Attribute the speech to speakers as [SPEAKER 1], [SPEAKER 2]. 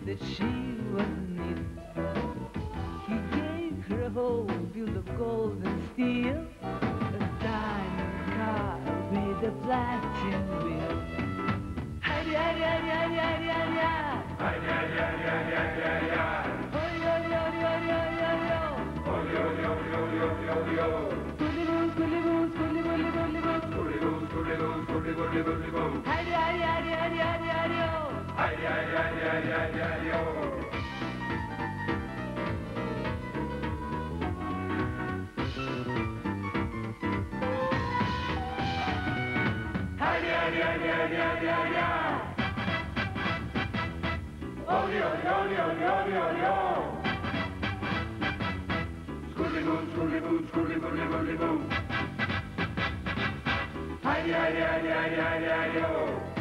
[SPEAKER 1] that she was neat. He gave her a home built of gold and steel, a diamond car with a platinum wheel. Hi-di, hi-di, hi-di, hi-di, hi-di, hi-di.
[SPEAKER 2] Hi-di, hi-di, hi-di, hi-di, hi-di, hi-di. Hi-di, hi-di, hi-di, hi-di, hi-di, hi-di, ho.